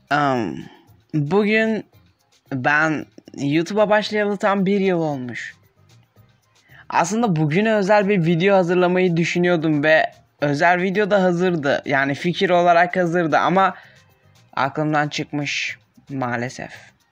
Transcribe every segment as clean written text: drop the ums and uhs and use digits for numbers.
Bugün ben YouTube'a başlayalı tam 1 yıl olmuş. Aslında bugüne özel bir video hazırlamayı düşünüyordum ve özel video da hazırdı. Yani fikir olarak hazırdı ama aklımdan çıkmış maalesef.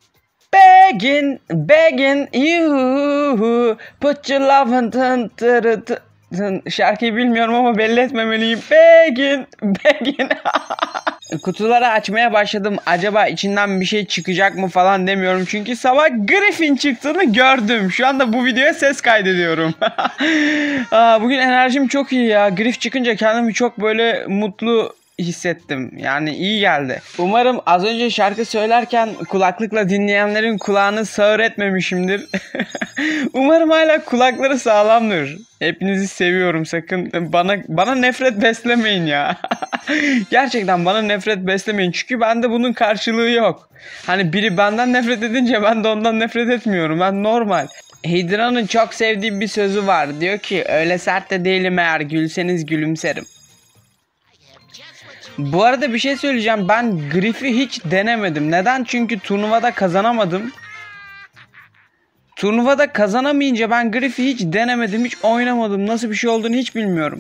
Begging you put your love in şarkıyı bilmiyorum ama belli etmemeliyim. Begging. Kutuları açmaya başladım. Acaba içinden bir şey çıkacak mı falan demiyorum. Çünkü sabah Griffin çıktığını gördüm. Şu anda bu videoya ses kaydediyorum. Bugün enerjim çok iyi ya. Griff çıkınca kendimi çok böyle mutlu hissettim. Yani iyi geldi. Umarım az önce şarkı söylerken kulaklıkla dinleyenlerin kulağını sağır etmemişimdir. Umarım hala kulakları sağlamdır. Hepinizi seviyorum, sakın bana nefret beslemeyin ya. Gerçekten bana nefret beslemeyin çünkü bende bunun karşılığı yok. Hani biri benden nefret edince ben de ondan nefret etmiyorum. Ben normal. Hydra'nın çok sevdiğim bir sözü var. Diyor ki öyle sert de değilim, eğer gülseniz gülümserim. Bu arada bir şey söyleyeceğim. Ben Griff'i hiç denemedim. Neden? Çünkü turnuvada kazanamadım. Turnuvada kazanamayınca ben Griff'i hiç denemedim. Hiç oynamadım. Nasıl bir şey olduğunu hiç bilmiyorum.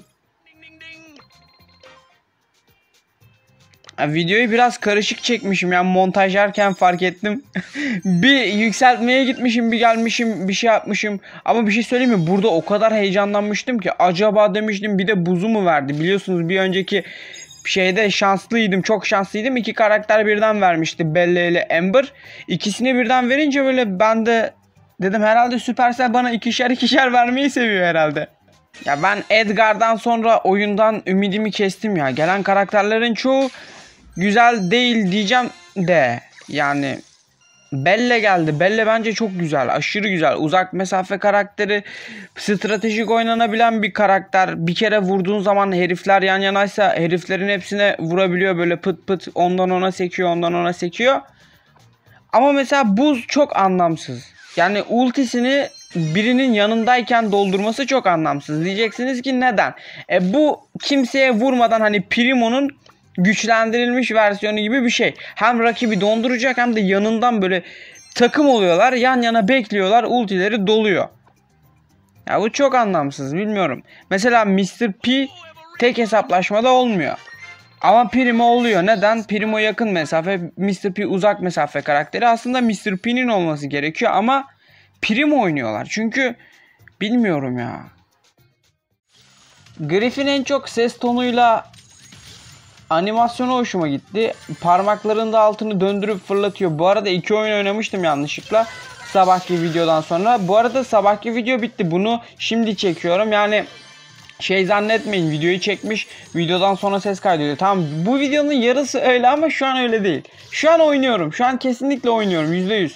Videoyu biraz karışık çekmişim. Yani montajlarken fark ettim. Bir yükseltmeye gitmişim, bir gelmişim, bir şey yapmışım. Ama bir şey söyleyeyim mi? Burada o kadar heyecanlanmıştım ki acaba demiştim, bir de buzu mu verdi? Biliyorsunuz bir önceki şeyde şanslıydım, çok şanslıydım. 2 karakter birden vermişti, Bella ile Amber. İkisini birden verince böyle ben de dedim herhalde Supercell bana ikişer vermeyi seviyor herhalde. Ya ben Edgar'dan sonra oyundan ümidimi kestim ya. Gelen karakterlerin çoğu güzel değil diyeceğim de yani Bella geldi. Bella bence çok güzel. Aşırı güzel. Uzak mesafe karakteri, stratejik oynanabilen bir karakter. Bir kere vurduğun zaman herifler yan yanaysa heriflerin hepsine vurabiliyor. Böyle pıt pıt ondan ona sekiyor, ondan ona sekiyor. Ama mesela buz çok anlamsız. Yani ultisini birinin yanındayken doldurması çok anlamsız. Diyeceksiniz ki neden? Bu kimseye vurmadan hani Primo'nun güçlendirilmiş versiyonu gibi bir şey. Hem rakibi donduracak hem de yanından böyle takım oluyorlar. Yan yana bekliyorlar. Ultileri doluyor. Ya bu çok anlamsız, bilmiyorum. Mesela Mr. P tek hesaplaşmada olmuyor. Ama Primo oluyor. Neden? Primo yakın mesafe, Mr. P uzak mesafe karakteri. Aslında Mr. P'nin olması gerekiyor ama Primo oynuyorlar. Çünkü bilmiyorum ya. Griff'in en çok ses tonuyla animasyonu hoşuma gitti. Parmaklarında altını döndürüp fırlatıyor. Bu arada 2 oyun oynamıştım yanlışlıkla sabahki videodan sonra. Bu arada sabahki video bitti. Bunu şimdi çekiyorum. Yani zannetmeyin, videoyu çekmiş, videodan sonra ses kaydediyor. Tamam, bu videonun yarısı öyle ama şu an öyle değil. Şu an oynuyorum. Şu an kesinlikle oynuyorum %100.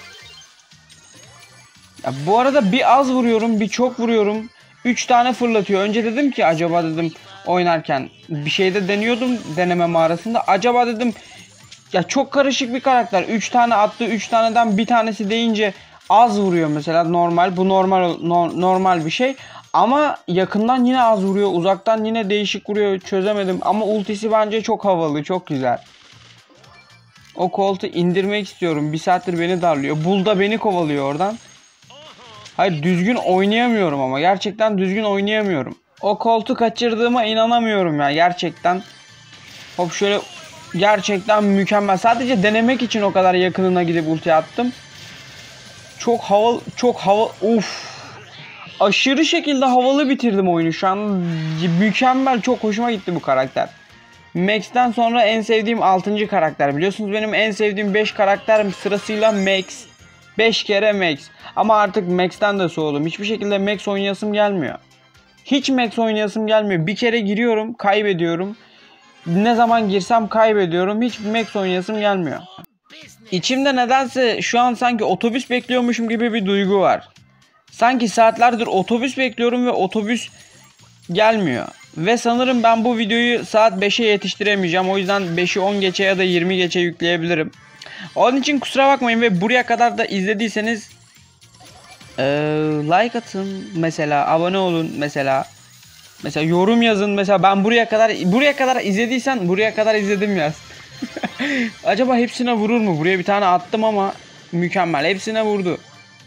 Ya bu arada bir az vuruyorum, bir çok vuruyorum. 3 tane fırlatıyor. Önce dedim ki acaba dedim oynarken bir şeyde deniyordum deneme mağarasında. Acaba dedim ya çok karışık bir karakter. 3 tane attı. 3 taneden bir tanesi deyince az vuruyor mesela, normal. Bu normal bir şey. Ama yakından yine az vuruyor. Uzaktan yine değişik vuruyor. Çözemedim. Ama ultisi bence çok havalı. Çok güzel. O koltuğu indirmek istiyorum. Bir saattir beni darlıyor. Bull da beni kovalıyor oradan. Hayır, düzgün oynayamıyorum ama. Gerçekten düzgün oynayamıyorum. O koltuğu kaçırdığıma inanamıyorum ya. Gerçekten. Hop şöyle. Gerçekten mükemmel. Sadece denemek için o kadar yakınına gidip ulti attım. Çok havalı. Uf. Aşırı şekilde havalı bitirdim oyunu. Şu an mükemmel. Çok hoşuma gitti bu karakter. Max'ten sonra en sevdiğim 6. karakter. Biliyorsunuz benim en sevdiğim 5 karakter sırasıyla Max. 5 kere Max. Ama artık Max'ten de soğudum. Hiçbir şekilde Max oynayasım gelmiyor. Hiç Max oynayasım gelmiyor. Bir kere giriyorum, kaybediyorum. Ne zaman girsem kaybediyorum. Hiç Max oynayasım gelmiyor. İçimde nedense şu an sanki otobüs bekliyormuşum gibi bir duygu var. Sanki saatlerdir otobüs bekliyorum ve otobüs gelmiyor. Ve sanırım ben bu videoyu saat 5'e yetiştiremeyeceğim. O yüzden 5'i 10 geçe ya da 20 geçe yükleyebilirim. Onun için kusura bakmayın ve buraya kadar da izlediyseniz like atın mesela, abone olun mesela. Mesela yorum yazın mesela, ben buraya kadar izlediysen buraya kadar izledim yaz. Acaba hepsine vurur mu? Buraya bir tane attım ama mükemmel. Hepsine vurdu.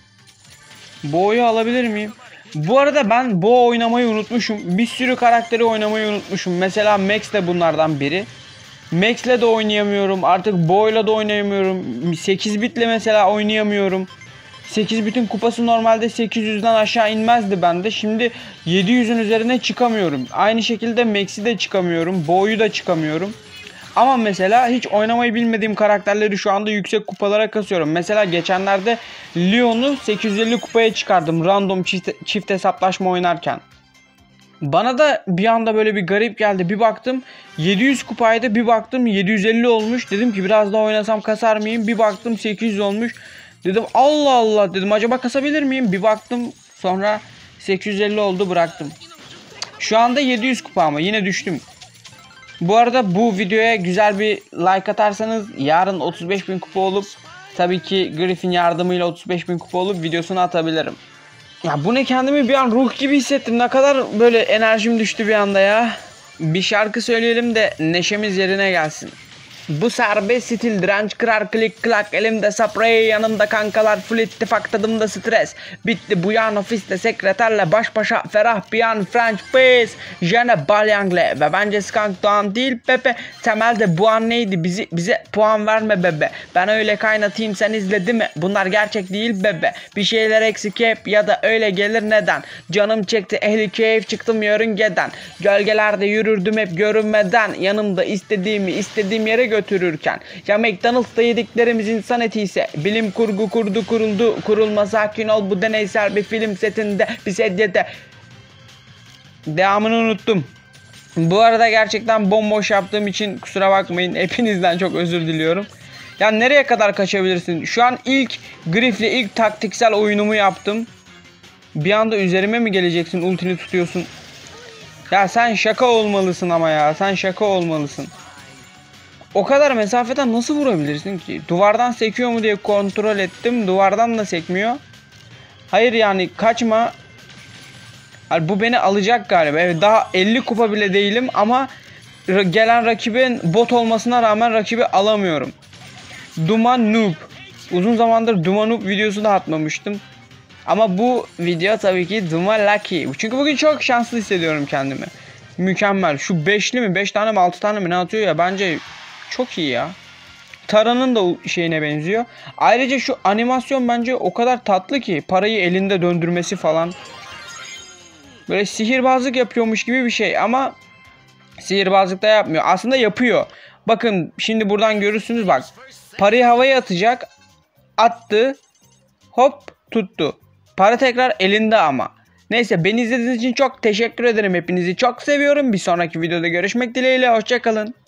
Bo'yu alabilir miyim? Bu arada ben Bo oynamayı unutmuşum. Bir sürü karakteri oynamayı unutmuşum. Mesela Max de bunlardan biri. Max'le de oynayamıyorum. Artık Bo'yla da oynayamıyorum. 8 bitle mesela oynayamıyorum. 8 bitin kupası normalde 800'den aşağı inmezdi bende. Şimdi 700'ün üzerine çıkamıyorum. Aynı şekilde Max'i de çıkamıyorum. Bo'yu da çıkamıyorum. Ama mesela hiç oynamayı bilmediğim karakterleri şu anda yüksek kupalara kasıyorum. Mesela geçenlerde Leon'u 850 kupaya çıkardım random çift hesaplaşma oynarken. Bana da bir anda böyle bir garip geldi. Bir baktım 700 kupaydı, bir baktım 750 olmuş. Dedim ki biraz daha oynasam kasar mıyım? Bir baktım 800 olmuş. Dedim Allah Allah dedim, acaba kasabilir miyim? Bir baktım sonra 850 oldu, bıraktım. Şu anda 700 kupa ama yine düştüm. Bu arada bu videoya güzel bir like atarsanız yarın 35.000 kupa olup tabii ki Griffin yardımıyla 35.000 kupa olup videosunu atabilirim. Ya bu ne, kendimi bir an ruh gibi hissettim. Ne kadar böyle enerjim düştü bir anda ya. Bir şarkı söyleyelim de neşemiz yerine gelsin. Bu serbest stil, direnç kırar klik klak, elimde sprey, yanımda kankalar full ittifak, tadımda stres. Bitti bu yan ofiste sekreterle baş başa, ferah bir an French Pace, Jene Balyangle ve bence Skank Doğan değil Pepe. Temelde bu an neydi, bize puan verme bebe. Ben öyle kaynatayım sen izle değil mi? Bunlar gerçek değil bebe. Bir şeyler eksik hep ya da öyle gelir neden? Canım çekti ehli keyif, çıktım yörüngeden. Gölgelerde yürürdüm hep görünmeden. Yanımda istediğim yere götürürken. Ya McDonald's'ta yediklerimiz insan eti ise bilim kurgu kuruldu kurulma, sakin ol, bu deneysel bir film setinde bir sedyede. Devamını unuttum. Bu arada gerçekten bomboş yaptığım için kusura bakmayın, hepinizden çok özür diliyorum. Ya nereye kadar kaçabilirsin? Şu an ilk Griff'le ilk taktiksel oyunumu yaptım. Bir anda üzerime mi geleceksin, ultini tutuyorsun? Ya sen şaka olmalısın ama ya, sen şaka olmalısın. O kadar mesafeden nasıl vurabilirsin ki? Duvardan sekiyor mu diye kontrol ettim. Duvardan da sekmiyor. Hayır yani kaçma. Yani bu beni alacak galiba. Evet, daha 50 kupa bile değilim ama gelen rakibin bot olmasına rağmen rakibi alamıyorum. Duman Noob. Uzun zamandır Duman Noob videosu da atmamıştım. Ama bu video tabii ki Duman Lucky. Çünkü bugün çok şanslı hissediyorum kendimi. Mükemmel. Şu 5'li mi? 5 tane mi 6 tane mi ne atıyor ya, bence çok iyi ya. Tara'nın da şeyine benziyor. Ayrıca şu animasyon bence o kadar tatlı ki, parayı elinde döndürmesi falan. Böyle sihirbazlık yapıyormuş gibi bir şey ama sihirbazlık da yapmıyor. Aslında yapıyor. Bakın şimdi buradan görürsünüz bak. Parayı havaya atacak. Attı. Hop tuttu. Para tekrar elinde ama. Neyse, beni izlediğiniz için çok teşekkür ederim. Hepinizi çok seviyorum. Bir sonraki videoda görüşmek dileğiyle. Hoşça kalın.